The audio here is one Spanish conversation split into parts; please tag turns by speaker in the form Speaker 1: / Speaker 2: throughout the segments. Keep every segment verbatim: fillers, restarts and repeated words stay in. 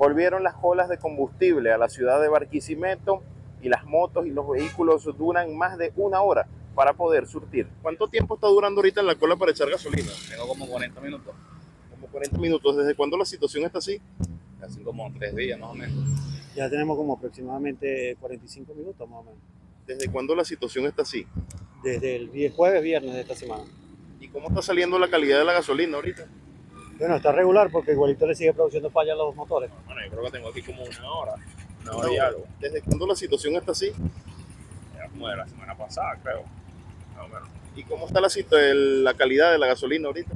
Speaker 1: Volvieron las colas de combustible a la ciudad de Barquisimeto y las motos y los vehículos duran más de una hora para poder surtir. ¿Cuánto tiempo está durando ahorita en la cola para echar gasolina?
Speaker 2: Tengo como cuarenta minutos,
Speaker 1: Como cuarenta minutos. ¿Desde cuándo la situación está así?
Speaker 2: casi como tres días más o menos.
Speaker 3: Ya tenemos como aproximadamente cuarenta y cinco minutos más o menos.
Speaker 1: ¿Desde cuándo la situación está así?
Speaker 3: Desde el vie- jueves, viernes de esta semana.
Speaker 1: ¿Y cómo está saliendo la calidad de la gasolina ahorita?
Speaker 3: Bueno, está regular porque igualito le sigue produciendo fallas a los motores.
Speaker 2: Bueno, yo creo que tengo aquí como una hora, una
Speaker 1: Una
Speaker 2: hora y
Speaker 1: hora.
Speaker 2: algo.
Speaker 1: ¿Desde cuándo la situación está así?
Speaker 2: Era como de la semana pasada, creo. Más o menos.
Speaker 1: ¿Y cómo está la, situ- el- la calidad de la gasolina ahorita?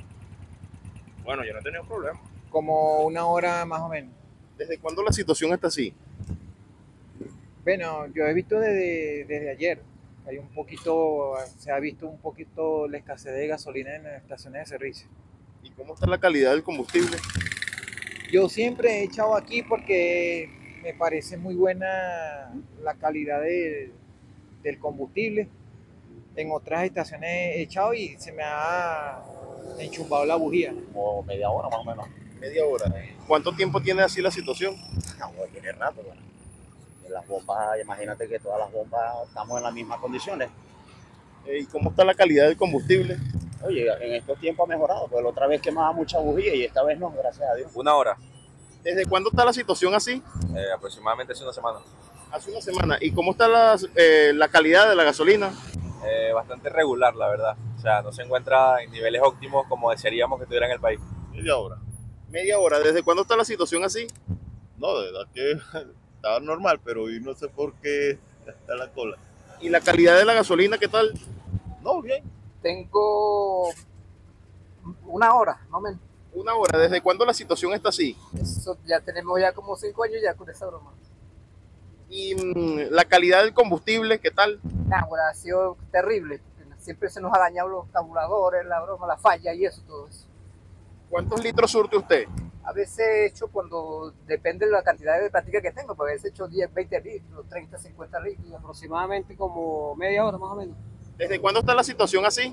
Speaker 2: Bueno, yo no he tenido problemas.
Speaker 4: Como una hora más o menos.
Speaker 1: ¿Desde cuándo la situación está así?
Speaker 4: Bueno, yo he visto desde, desde ayer. Hay un poquito, se ha visto un poquito la escasez de gasolina en las estaciones de servicio.
Speaker 1: ¿Y cómo está la calidad del combustible?
Speaker 4: Yo siempre he echado aquí porque me parece muy buena la calidad de- del combustible. En otras estaciones he echado y se me ha enchumbado la bujía.
Speaker 5: Como media hora más o menos.
Speaker 1: Media hora. ¿Cuánto tiempo tiene así la situación?
Speaker 5: No, pues tiene rato, bueno. Las bombas, imagínate que todas las bombas estamos en las mismas condiciones.
Speaker 1: Eh, ¿Y cómo está la calidad del combustible?
Speaker 5: Oye, en estos tiempos ha mejorado, pues la otra vez quemaba mucha bujía y esta vez no, gracias a Dios.
Speaker 6: Una hora,
Speaker 1: ¿Desde cuándo está la situación así?
Speaker 6: eh, aproximadamente hace una semana.
Speaker 1: Hace una semana. ¿Y cómo está la, eh, la calidad de la gasolina?
Speaker 6: Eh, bastante regular, la verdad. O sea, no se encuentra en niveles óptimos como desearíamos que estuviera en el país.
Speaker 7: Media hora.
Speaker 1: Media hora. ¿Desde cuándo está la situación así?
Speaker 7: No, de verdad que estaba normal, pero hoy no sé por qué está la cola.
Speaker 1: ¿Y la calidad de la gasolina qué tal?
Speaker 7: No, bien.
Speaker 8: Tengo una hora, más o menos.
Speaker 1: Una hora. ¿Desde cuándo la situación está así?
Speaker 8: Eso ya tenemos ya como cinco años ya con esa broma.
Speaker 1: ¿Y mm, la calidad del combustible qué tal?
Speaker 8: Nah, bueno, ha sido terrible. Porque siempre se nos ha dañado los carburadores, la broma, la falla y eso, todo eso.
Speaker 1: ¿Cuántos litros surte usted?
Speaker 8: A veces he hecho cuando depende de la cantidad de práctica que tengo, pues a veces he hecho diez, veinte litros, treinta, cincuenta litros.
Speaker 9: Aproximadamente como media hora más o menos.
Speaker 1: ¿Desde cuándo está la situación así?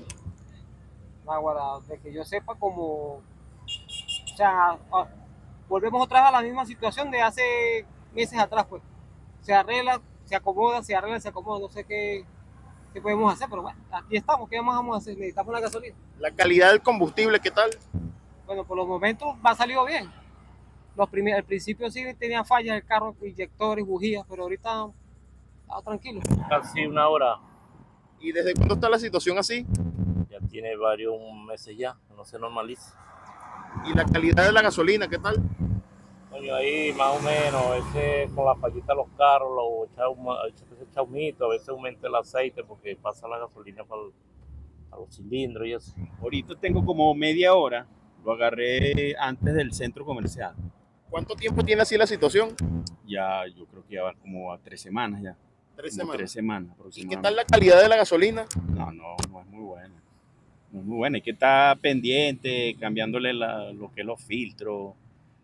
Speaker 9: Ahora, de que yo sepa, como. O sea, a- volvemos otra vez a la misma situación de hace meses atrás, pues. Se arregla, se acomoda, se arregla, se acomoda. No sé qué, qué podemos hacer, pero bueno, aquí estamos. ¿Qué más vamos a hacer? Necesitamos la gasolina.
Speaker 1: ¿La calidad del combustible qué tal?
Speaker 9: Bueno, por los momentos va salido bien. Los primer, al principio sí tenía fallas el carro, inyectores, bujías, pero ahorita está tranquilo.
Speaker 10: Casi una hora,
Speaker 1: ¿Y desde cuándo está la situación así?
Speaker 10: ya tiene varios meses ya, no se normaliza.
Speaker 1: ¿Y la calidad de la gasolina qué tal?
Speaker 10: Coño, ahí más o menos, a veces con la fallita de los carros, lo echa un- a veces echa humito, a veces aumenta el aceite porque pasa la gasolina para, el- para los cilindros y eso.
Speaker 11: Ahorita tengo como media hora, lo agarré antes del centro comercial.
Speaker 1: ¿Cuánto tiempo tiene así la situación?
Speaker 11: Ya, yo creo que ya va como a tres semanas ya.
Speaker 1: Tres
Speaker 11: Como
Speaker 1: semanas.
Speaker 11: Tres semanas
Speaker 1: ¿Y qué
Speaker 11: aproximadamente.
Speaker 1: tal la calidad de la gasolina?
Speaker 11: No, no, no es muy buena. No es muy buena. Hay que estar pendiente, cambiándole la- lo que es los filtros.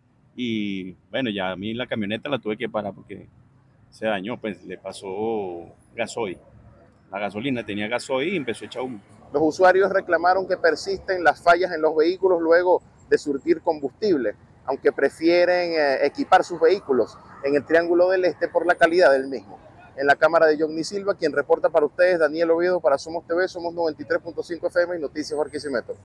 Speaker 11: Y bueno, ya a mí la camioneta la tuve que parar porque se dañó, pues le pasó gasoil. La gasolina tenía gasoil y empezó a echar humo.
Speaker 1: Los usuarios reclamaron que persisten las fallas en los vehículos luego de surtir combustible, aunque prefieren eh, equipar sus vehículos en el Triángulo del Este por la calidad del mismo. En la cámara de Johnny Silva, quien reporta para ustedes, Daniel Oviedo, para Somos T V, Somos noventa y tres punto cinco F M y Noticias Barquisimeto.